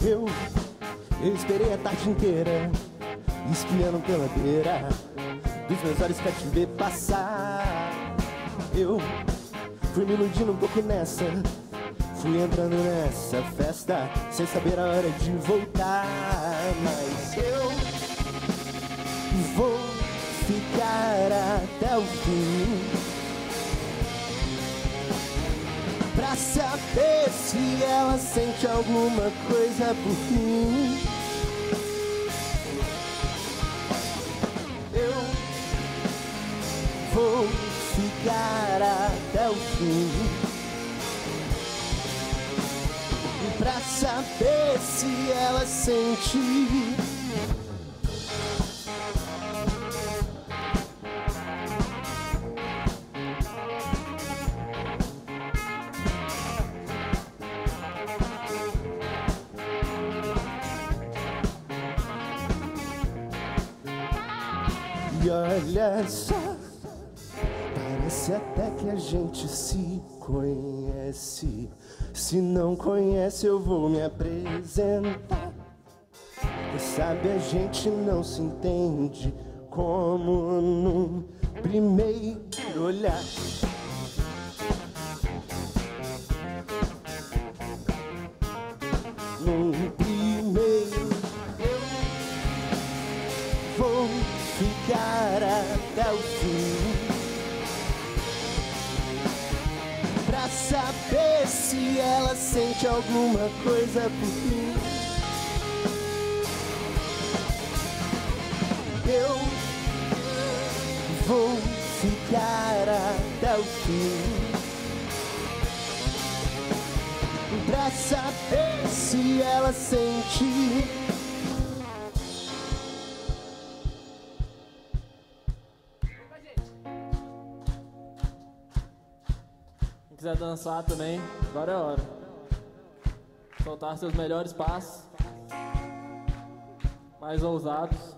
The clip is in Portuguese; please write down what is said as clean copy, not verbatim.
Eu esperei a tarde inteira, espiando pela beira dos meus olhos pra te ver passar. Eu fui me iludindo um pouco nessa, fui entrando nessa festa sem saber a hora de voltar. Mas eu vou ficar até o fim pra saber se ela sente alguma coisa por mim. Eu vou ficar até o fim pra saber se ela sente. E olha só, parece até que a gente se conhece. Se não conhece, eu vou me apresentar. Quem sabe a gente não se entende como num primeiro olhar. Num primeiro eu vou ficar até o fim pra saber se ela sente alguma coisa por mim. Eu vou ficar até o fim pra saber se ela sente. Quem quiser dançar também, agora é a hora. Soltar seus melhores passos, mais ousados.